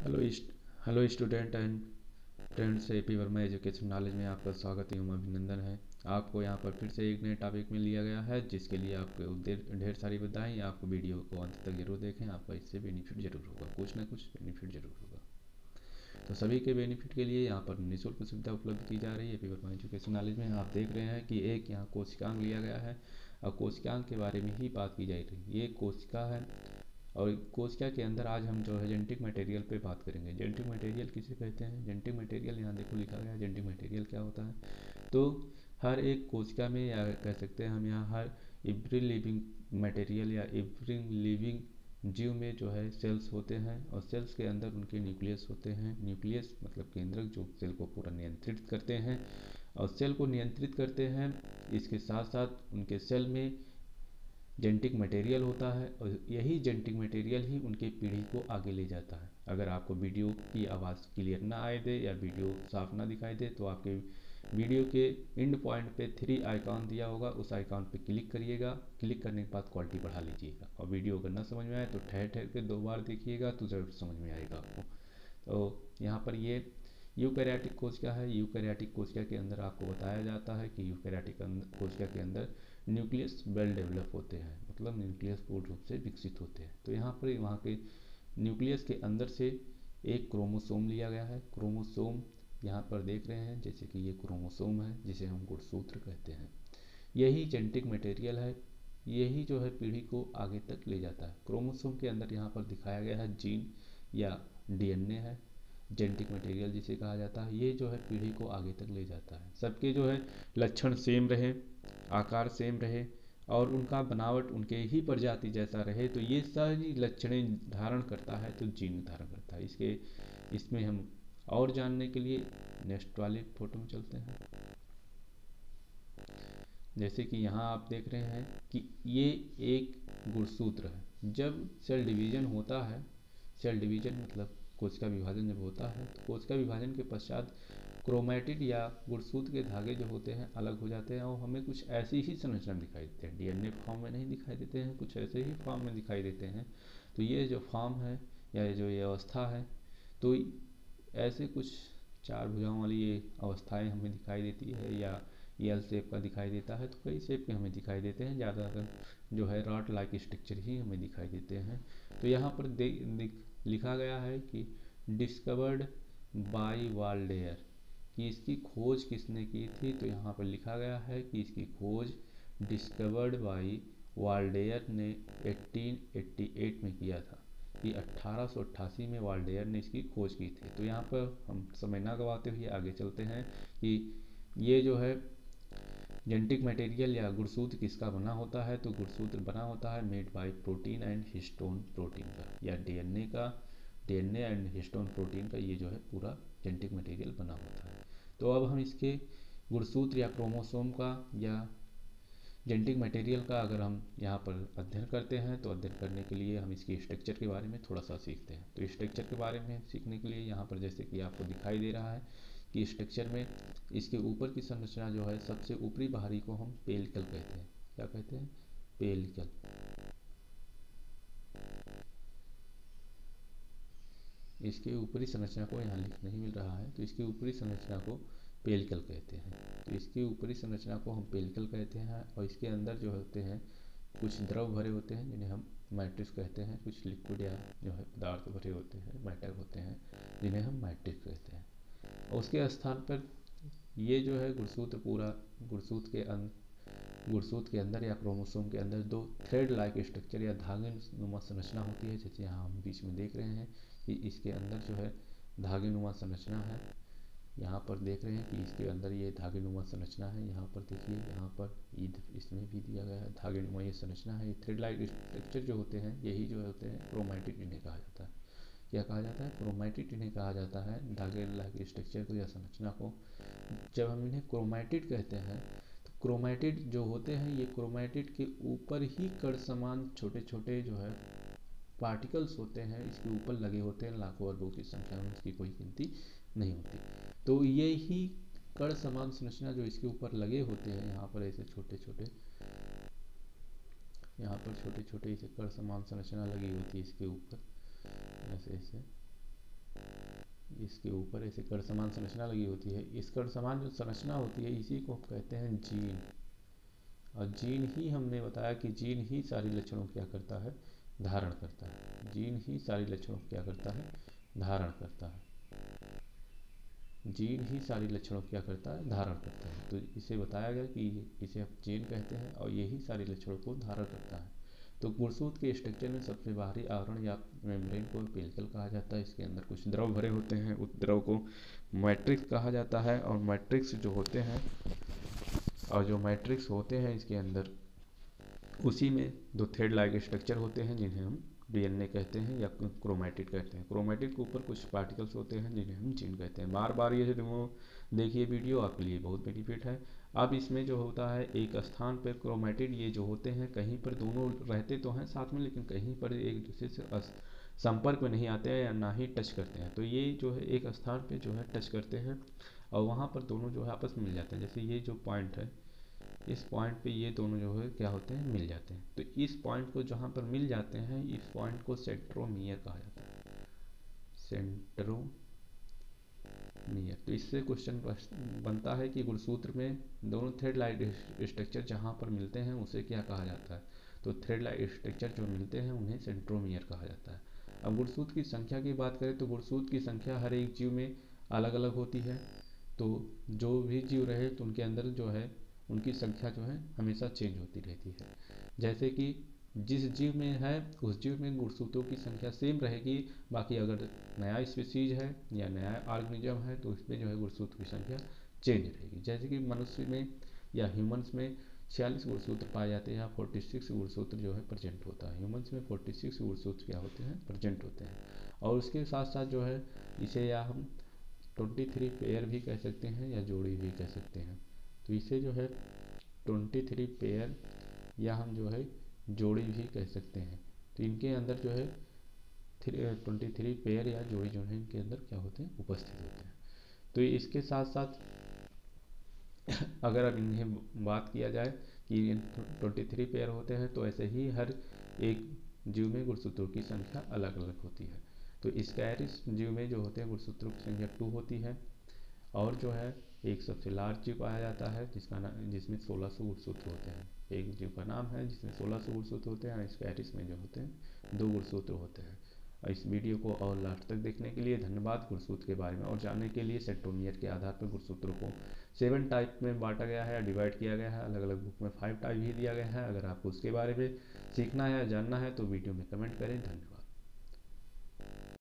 Hello hello student and friends, AP Verma education knowledge में आपका स्वागत एवं अभिनंदन है। आपको यहाँ पर फिर से एक नए टॉपिक में लिया गया है, जिसके लिए आपको ढेर सारी बधाई। आपको वीडियो को अंत तक जरूर देखें, आपका इससे बेनिफिट जरूर होगा, कुछ ना कुछ बेनिफिट जरूर होगा। तो सभी के बेनिफिट के लिए यहाँ पर निःशुल्क सुविधा उपलब्ध की जा रही है एपी वर्मा एजुकेशन नॉलेज में। आप देख रहे हैं कि एक यहाँ कोशिकांग लिया गया है और कोशिकांग के बारे में ही बात की जा रही है। ये कोशिका है और कोशिका के अंदर आज हम जो है जेनेटिक मटेरियल पे बात करेंगे। जेनेटिक मटेरियल किसे कहते हैं? जेनेटिक मटेरियल यहाँ देखो लिखा गया है, जेनेटिक मटेरियल क्या होता है। तो हर एक कोशिका में, या कह सकते हैं हम यहाँ हर एवरी लिविंग मटेरियल या एवरी लिविंग जीव में जो है सेल्स होते हैं, और सेल्स के अंदर उनके न्यूक्लियस होते हैं। न्यूक्लियस मतलब केंद्रक, जो सेल को पूरा नियंत्रित करते हैं। और सेल को नियंत्रित करते हैं, इसके साथ साथ उनके सेल में जेनेटिक मटेरियल होता है, और यही जेनेटिक मटेरियल ही उनके पीढ़ी को आगे ले जाता है। अगर आपको वीडियो की आवाज़ क्लियर ना आए दे या वीडियो साफ ना दिखाई दे, तो आपके वीडियो के एंड पॉइंट पे 3 आइकॉन दिया होगा, उस आइकॉन पे क्लिक करिएगा। क्लिक करने के बाद क्वालिटी बढ़ा लीजिएगा, और वीडियो अगर ना समझ में आए तो ठहर ठहर के 2 बार देखिएगा, तो ज़रूर समझ में आएगा आपको। तो यहाँ पर ये यूकैरियोटिक कोशिका है। यूकैरियोटिक कोशिका के अंदर आपको बताया जाता है कि यूकैरियोटिक कोशिका के अंदर न्यूक्लियस वेल डेवलप होते हैं, मतलब न्यूक्लियस पूर्ण रूप से विकसित होते हैं। तो यहाँ पर वहाँ के न्यूक्लियस के अंदर से एक क्रोमोसोम लिया गया है। क्रोमोसोम यहाँ पर देख रहे हैं, जैसे कि ये क्रोमोसोम है, जिसे हम गुणसूत्र कहते हैं। यही जेनेटिक मटेरियल है, यही जो है पीढ़ी को आगे तक ले जाता है। क्रोमोसोम के अंदर यहाँ पर दिखाया गया है जीन या डीएनए है, जेनेटिक मटेरियल जिसे कहा जाता है। ये जो है पीढ़ी को आगे तक ले जाता है। सबके जो है लक्षण सेम रहे, आकार सेम रहे, और उनका बनावट उनके ही प्रजाति जैसा रहे, तो ये सारी लक्षणें धारण करता है, तो जीन धारण करता है। इसमें हम और जानने के लिए नेक्स्ट वाले फोटो में चलते हैं। जैसे कि यहाँ आप देख रहे हैं कि ये एक गुणसूत्र है। जब सेल डिवीजन होता है, सेल डिवीजन मतलब कोशिका विभाजन जब होता है, तो कोशिका विभाजन के पश्चात क्रोमैटिड या गुणसूत्र के धागे जो होते हैं अलग हो जाते हैं, और हमें कुछ ऐसी ही संरचना दिखाई देते हैं। डीएनए फॉर्म में नहीं दिखाई देते हैं, कुछ ऐसे ही फॉर्म में दिखाई देते हैं। तो ये जो फॉर्म है या जो ये अवस्था है, तो ऐसे कुछ 4 भुजाओं वाली ये अवस्थाएं हमें दिखाई देती है, या एल शेप का दिखाई देता है। तो कई शेप के हमें दिखाई देते हैं, ज़्यादातर जो है रॉड लाइक स्ट्रक्चर ही हमें दिखाई देते हैं। तो यहाँ पर लिखा गया है कि डिस्कवर्ड बाय वाल्डेयर, कि इसकी खोज किसने की थी। तो यहाँ पर लिखा गया है कि इसकी खोज डिस्कवर्ड बाय वाल्डेयर ने 1888 में किया था, कि 1888 में वाल्डेयर ने इसकी खोज की थी। तो यहाँ पर हम समय ना गवाते हुए आगे चलते हैं कि ये जो है जेनेटिक मटेरियल या गुणसूत्र किसका बना होता है। तो गुणसूत्र बना होता है made by protein and histone protein का, या डीएनए का, डीएनए एंड हिस्टोन प्रोटीन का ये जो है पूरा जेनेटिक मटेरियल बना होता है। तो अब हम इसके गुणसूत्र या क्रोमोसोम का या जेनेटिक मटेरियल का अगर हम यहाँ पर अध्ययन करते हैं, तो अध्ययन करने के लिए हम इसकी स्ट्रक्चर के बारे में थोड़ा सा सीखते हैं। तो स्ट्रक्चर के बारे में सीखने के लिए यहाँ पर जैसे कि आपको दिखाई दे रहा है कि स्ट्रक्चर में इसके ऊपर की संरचना जो है, सबसे ऊपरी बाहरी को हम पेलिकल कहते हैं। क्या कहते हैं? पेलिकल। इसके ऊपरी संरचना को यहाँ लिख नहीं मिल रहा है, तो इसकी ऊपरी संरचना को पेलिकल कहते हैं। तो इसकी ऊपरी संरचना को हम पेलिकल कहते हैं, और इसके अंदर जो होते हैं कुछ द्रव भरे होते हैं, जिन्हें हम मैट्रिक्स कहते हैं। कुछ लिक्विड या जो है पदार्थ भरे होते हैं, मैटर होते हैं, जिन्हें हम मैट्रिक्स कहते हैं। और उसके स्थान पर ये जो है गुणसूत्र पूरा, गुणसूत्र के अंदर या क्रोमोसोम के अंदर 2 थ्रेड लाइक स्ट्रक्चर या धागे नुमा संरचना होती है, जैसे यहाँ हम बीच में देख रहे हैं कि इसके अंदर जो है धागे नुमा संरचना है। यहाँ पर देख रहे हैं कि इसके अंदर ये धागे नुमा संरचना है। यहाँ पर देखिए, यहाँ पर इसमें भी दिया गया है धागे नुमा ये संरचना है। ये थ्रेड लाइक स्ट्रक्चर जो होते हैं, यही जो होते हैं क्रोमैटिड, इन्हें कहा जाता है। क्या कहा जाता है? क्रोमैटिड इन्हें कहा जाता है, धागे लाइक स्ट्रक्चर को या संरचना को। जब हम इन्हें क्रोमैटिड कहते हैं, तो क्रोमैटिड जो होते हैं, ये क्रोमैटिड के ऊपर ही कण समान छोटे छोटे जो है पार्टिकल्स होते हैं, इसके ऊपर लगे होते हैं। लाखों अरबों की संख्या में, इसकी कोई गिनती नहीं होती। तो ये ही कण समान संरचना जो इसके ऊपर लगे होते हैं, यहाँ पर ऐसे छोटे छोटे, यहाँ पर छोटे छोटे इसे कण समान संरचना लगी होती है इसके ऊपर, ऐसे ऐसे। इसके ऊपर ऐसे कण समान संरचना लगी होती है। इस कण समान जो संरचना होती है इसी को हम कहते हैं जीन। और जीन ही हमने बताया कि जीन ही सारी लक्षणों को क्या करता है, धारण करता है। जीन ही सारी लक्षणों को क्या करता है, धारण करता है। जीन ही सारी लक्षणों को क्या करता है, धारण करता है। तो इसे बताया गया कि इसे हम जीन कहते हैं और यही सारी लक्षणों को धारण करता है। तो गुणसूत्र के स्ट्रक्चर में सबसे बाहरी आवरण या मेम्ब्रेन को पेलिकल कहा जाता है। इसके अंदर कुछ द्रव भरे होते हैं, उस द्रव को मैट्रिक्स कहा जाता है। और मैट्रिक्स जो होते हैं इसके अंदर उसी में दो थ्रेड लाइक स्ट्रक्चर होते हैं जिन्हें हम डीएनए कहते हैं या क्रोमैटिड कहते हैं। क्रोमैटिड के ऊपर कुछ पार्टिकल्स होते हैं जिन्हें हम जीन कहते हैं। बार बार ये जो देखिए वीडियो आपके लिए बहुत बेनिफिट है। अब इसमें जो होता है एक स्थान पर क्रोमैटिड ये जो होते हैं कहीं पर दोनों रहते तो हैं साथ में, लेकिन कहीं पर एक दूसरे से संपर्क में नहीं आते हैं या ना ही टच करते हैं। तो ये जो है एक स्थान पे जो है टच करते हैं और वहाँ पर दोनों जो है आपस में मिल जाते हैं। जैसे ये जो पॉइंट है, इस पॉइंट पे ये दोनों जो है क्या होते हैं, मिल जाते हैं। तो इस पॉइंट को जहाँ पर मिल जाते हैं इस पॉइंट को सेंट्रोमियर कहा जाता है, सेंट्रोमियर। तो इससे क्वेश्चन बनता है कि गुणसूत्र में दोनों थ्रेड लाइट स्ट्रक्चर जहाँ पर मिलते हैं उसे क्या कहा जाता है। तो थ्रेड लाइट स्ट्रक्चर जो मिलते हैं उन्हें सेंट्रोमियर कहा जाता है। अब गुणसूत्र की संख्या की बात करें तो गुणसूत्र की संख्या हर एक जीव में अलग अलग होती है। तो जो भी जीव रहे तो उनके अंदर जो है उनकी संख्या जो है हमेशा चेंज होती रहती है। जैसे कि जिस जीव में है उस जीव में गुणसूत्रों की संख्या सेम रहेगी, बाकी अगर नया स्पीसीज है या नया ऑर्गेनिज्म है तो उसमें जो है गुणसूत्र की संख्या चेंज रहेगी। जैसे कि मनुष्य में या ह्यूमंस में 46 गुणसूत्र पाए जाते हैं या 46 गुणसूत्र जो है प्रेजेंट होता है। ह्यूमंस में 46 गुणसूत्र क्या होते हैं, प्रेजेंट होते हैं। और उसके साथ साथ जो है इसे या हम 23 पेयर भी कह सकते हैं या जोड़ी भी कह सकते हैं। तो इसे जो है 23 पेयर या हम जो है जोड़ी भी कह सकते हैं। तो इनके अंदर जो है 23 पेयर या जोड़ी जो है इनके अंदर क्या होते हैं, उपस्थित होते हैं। तो इसके साथ साथ अगर अब इन्हें बात किया जाए कि 23 पेयर होते हैं तो ऐसे ही हर एक जीव में गुणसूत्रों की संख्या अलग अलग होती है। तो स्कैरिस जीव में जो होते हैं गुणसूत्रों की संख्या 2 होती है। और जो है एक सबसे लार्ज जीव पाया जाता है जिसमें 1600 गुणसूत्र होते हैं। एक जीव का नाम है जिसमें 1600 गुणसूत्र होते हैं। स्कैरिस में जो होते हैं 2 गुणसूत्र होते हैं। इस वीडियो को और लास्ट तक देखने के लिए धन्यवाद। गुणसूत्र के बारे में और जानने के लिए सेंट्रोमियर के आधार पर गुणसूत्रों को 7 टाइप में बांटा गया है, डिवाइड किया गया है। अलग अलग बुक में 5 टाइप भी दिया गया है। अगर आपको उसके बारे में सीखना है या जानना है तो वीडियो में कमेंट करें। धन्यवाद।